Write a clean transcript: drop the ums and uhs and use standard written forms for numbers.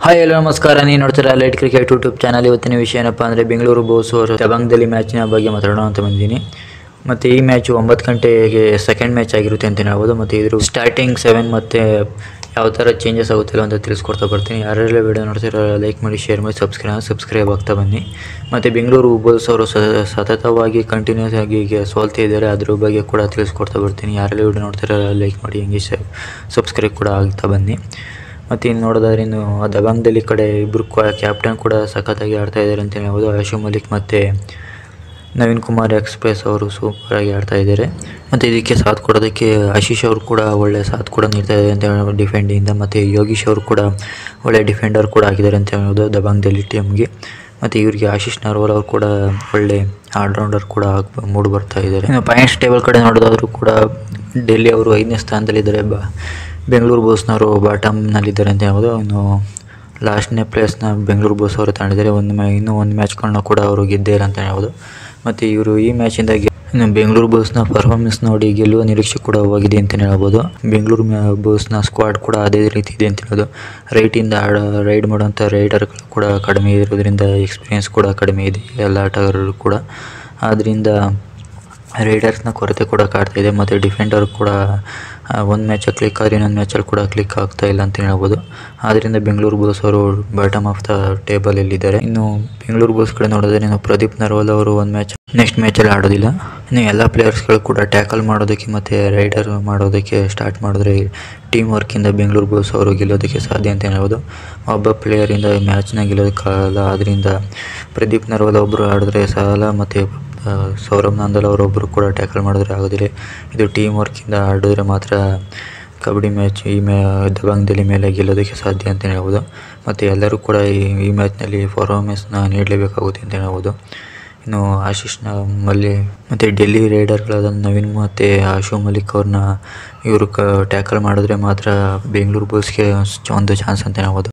Hi ಎಲ್ಲೋ ನಮಸ್ಕಾರ. ನೀವು ನೋಡ್ತೀರಾ ಲೈಟ್ ಕ್ರಿಕೆಟ್ ಯೂಟ್ಯೂಬ್ ಚಾನಲ್. ಇವತ್ತಿನ ವಿಷಯ ಏನಪ್ಪ ಅಂದರೆ ಬೆಂಗಳೂರು ಬೋಸ್ ಅವರು ದಬಾಂಗ್ದಲ್ಲಿ ಮ್ಯಾಚಿನ ಬಗ್ಗೆ ಮಾತಾಡೋಣ ಅಂತ ಬಂದಿದ್ದೀನಿ. ಮತ್ತು ಈ ಮ್ಯಾಚು 9 ಗಂಟೆಗೆ ಸೆಕೆಂಡ್ ಮ್ಯಾಚ್ ಆಗಿರುತ್ತೆ ಅಂತ ಹೇಳ್ಬೋದು. ಮತ್ತು ಇದ್ರ ಸ್ಟಾರ್ಟಿಂಗ್ 7 ಮತ್ತು ಯಾವ ಥರ ಚೇಂಜಸ್ ಆಗುತ್ತಿಲ್ಲ ಅಂತ ತಿಳಿಸ್ಕೊಡ್ತಾ ಬರ್ತೀನಿ. ಯಾರೆಲ್ಲ ವೀಡಿಯೋ ನೋಡ್ತೀರಾ ಲೈಕ್ ಮಾಡಿ, ಶೇರ್ ಮಾಡಿ, ಸಬ್ಸ್ಕ್ರೈಬ್ ಆಗ್ತಾ ಬನ್ನಿ. ಮತ್ತು ಬೆಂಗಳೂರು ಬೋಸ್ ಅವರು ಸತತವಾಗಿ ಕಂಟಿನ್ಯೂಸ್ ಆಗಿ ಈಗ ಸೋಲ್ತಾ ಇದ್ದಾರೆ, ಅದ್ರ ಬಗ್ಗೆ ಕೂಡ ತಿಳಿಸ್ಕೊಡ್ತಾ ಬರ್ತೀನಿ. ಯಾರೆಲ್ಲ ವೀಡಿಯೋ ನೋಡ್ತೀರಾ ಲೈಕ್ ಮಾಡಿ, ಹಂಗೆ ಸಬ್ಸ್ಕ್ರೈಬ್ ಕೂಡ ಆಗ್ತಾ ಬನ್ನಿ. ಮತ್ತು ಇನ್ನು ನೋಡೋದಾದ್ರೆ ಇನ್ನು ದಬಾಂಗ್ದಲ್ಲಿ ಕಡೆ ಇಬ್ಬರು ಕ್ಯಾಪ್ಟನ್ ಕೂಡ ಸಖತ್ತಾಗಿ ಆಡ್ತಾ ಇದ್ದಾರೆ ಅಂತ ಹೇಳ್ಬೋದು. ಆಶು ಮಲಿಕ್ ಮತ್ತು ನವೀನ್ ಕುಮಾರ್ ಎಕ್ಸ್ಪ್ರೆಸ್ ಅವರು ಸೂಪರಾಗಿ ಆಡ್ತಾ ಇದ್ದಾರೆ. ಮತ್ತು ಇದಕ್ಕೆ ಸಾಥ್ ಕೊಡೋದಕ್ಕೆ ಆಶೀಶ್ ಅವರು ಕೂಡ ಒಳ್ಳೆ ಸಾಥ್ ಕೂಡ ನೀಡ್ತಾ ಇದ್ದಾರೆ ಅಂತ ಹೇಳ್ಬೋದು ಡಿಫೆಂಡಿಂದ. ಮತ್ತು ಯೋಗೀಶ್ ಅವರು ಕೂಡ ಒಳ್ಳೆ ಡಿಫೆಂಡರ್ ಕೂಡ ಆಗಿದ್ದಾರೆ ಅಂತ ಹೇಳ್ಬೋದು ದಬಾಂಗ್ದಲ್ಲಿ ಟೀಮ್ಗೆ. ಮತ್ತು ಇವರಿಗೆ ಆಶೀಶ್ ನರ್ವಾಲ್ ಅವರು ಕೂಡ ಒಳ್ಳೆ ಆಲ್ರೌಂಡರ್ ಕೂಡ ಮೂಡಿ ಬರ್ತಾ ಇದ್ದಾರೆ. ಇನ್ನು ಪಾಯಿಂಟ್ಸ್ ಟೇಬಲ್ ಕಡೆ ನೋಡೋದಾದರೂ ಕೂಡ ಡೆಲ್ಲಿ ಅವರು 5ನೇ ಸ್ಥಾನದಲ್ಲಿದ್ದಾರೆ. ಬೆಂಗಳೂರು ಬೋಸ್ನವರು ಬಾಟಮ್ನಲ್ಲಿದ್ದಾರೆ ಅಂತ ಹೇಳ್ಬೋದು. ಇನ್ನು ಲಾಸ್ಟ್ನೇ ಪ್ಲೇಸ್ನ ಬೆಂಗಳೂರು ಬೋಸ್ ಅವರು ತಗೊಂಡಿದ್ದಾರೆ. ಇನ್ನೂ ಒಂದು ಮ್ಯಾಚ್ಗಳನ್ನ ಕೂಡ ಅವರು ಗೆದ್ದಿದ್ದಾರೆ ಅಂತ ಹೇಳ್ಬೋದು. ಮತ್ತು ಇವರು ಈ ಮ್ಯಾಚಿಂದ ಇನ್ನು ಬೆಂಗಳೂರು ಬೋಸ್ನ ಪರ್ಫಾರ್ಮೆನ್ಸ್ ನೋಡಿ ಗೆಲ್ಲುವ ನಿರೀಕ್ಷೆ ಕೂಡ ಹೋಗಿದೆ ಅಂತಲೇ ಹೇಳ್ಬೋದು. ಬೆಂಗಳೂರು ಬೋಸ್ನ ಸ್ಕ್ವಾಡ್ ಕೂಡ ಅದೇ ರೀತಿ ಇದೆ ಅಂತ ಹೇಳ್ಬೋದು. ರೈಡ್ ಮಾಡುವಂಥ ರೈಡರ್ಗಳು ಕೂಡ ಕಡಿಮೆ ಇರೋದ್ರಿಂದ ಎಕ್ಸ್ಪೀರಿಯೆನ್ಸ್ ಕೂಡ ಕಡಿಮೆ ಇದೆ ಎಲ್ಲ ಆಟಗಾರರು ಕೂಡ. ಆದ್ದರಿಂದ ರೈಡರ್ಸ್ನ ಕೊರತೆ ಕೂಡ ಕಾಡ್ತಾ ಇದೆ. ಮತ್ತು ಡಿಫೆಂಡರ್ ಕೂಡ ಒಂದು ಮ್ಯಾಚಲ್ಲಿ ಕ್ಲಿಕ್ ಆದರೆ ಇನ್ನೊಂದು ಮ್ಯಾಚಲ್ಲಿ ಕೂಡ ಕ್ಲಿಕ್ ಆಗ್ತಾ ಇಲ್ಲ ಅಂತ ಹೇಳ್ಬೋದು. ಆದ್ದರಿಂದ ಬೆಂಗಳೂರು ಬೋಸ್ ಅವರು ಬಾಟಮ್ ಆಫ್ ದ ಟೇಬಲಲ್ಲಿದ್ದಾರೆ. ಇನ್ನು ಬೆಂಗಳೂರು ಬೋಸ್ ಕಡೆ ನೋಡಿದ್ರೆ ಇನ್ನು ಪ್ರದೀಪ್ ನರ್ವಾಲ್ ಅವರು ನೆಕ್ಸ್ಟ್ ಮ್ಯಾಚಲ್ಲಿ ಆಡೋದಿಲ್ಲ. ಇನ್ನು ಎಲ್ಲ ಪ್ಲೇಯರ್ಸ್ಗಳು ಕೂಡ ಟ್ಯಾಕಲ್ ಮಾಡೋದಕ್ಕೆ ಮತ್ತು ರೈಡರ್ ಮಾಡೋದಕ್ಕೆ ಸ್ಟಾರ್ಟ್ ಮಾಡಿದ್ರೆ ಟೀಮ್ ವರ್ಕಿಂದ ಬೆಂಗಳೂರು ಬೋಸ್ ಅವರು ಗೆಲ್ಲೋದಕ್ಕೆ ಸಾಧ್ಯ ಅಂತ ಹೇಳ್ಬೋದು. ಒಬ್ಬ ಪ್ಲೇಯರಿಂದ ಮ್ಯಾಚ್ನ ಗೆಲ್ಲೋದಕ್ಕಾಗಲ್ಲ. ಆದ್ದರಿಂದ ಪ್ರದೀಪ್ ನರ್ವಾಲ್ ಒಬ್ಬರು ಆಡಿದ್ರೆ ಸಾಲ, ಮತ್ತು ಸೌರವ್ ನಾಂದಲ್ ಅವರೊಬ್ಬರು ಕೂಡ ಟ್ಯಾಕಲ್ ಮಾಡಿದ್ರೆ ಆಗೋದಿಲ್ಲ. ಇದು ಟೀಮ್ ವರ್ಕಿಂದ ಆಡಿದ್ರೆ ಮಾತ್ರ ಕಬಡ್ಡಿ ಮ್ಯಾಚ್ ದಬಾಂಗ್ದಲ್ಲಿ ಮೇಲೆ ಗೆಲ್ಲೋದಕ್ಕೆ ಸಾಧ್ಯ ಅಂತ ಹೇಳ್ಬೋದು. ಮತ್ತು ಎಲ್ಲರೂ ಕೂಡ ಈ ಮ್ಯಾಚ್ನಲ್ಲಿ ಪರ್ಫಾರ್ಮೆನ್ಸ್ನ ನೀಡಲೇಬೇಕಾಗುತ್ತೆ ಅಂತ ಹೇಳ್ಬೋದು. ಇನ್ನು ಆಶೀಶ್ ಮತ್ತು ಡೆಲ್ಲಿ ರೈಡರ್ಗಳಾದ ನವೀನ್ ಮತ್ತು ಆಶು ಮಲಿಕ್ ಅವ್ರನ್ನ ಇವರು ಟ್ಯಾಕಲ್ ಮಾಡಿದ್ರೆ ಮಾತ್ರ ಬೆಂಗಳೂರು ಬೋಸ್ಗೆ ಒಂದು ಚಾನ್ಸ್ ಅಂತ ಹೇಳ್ಬೋದು.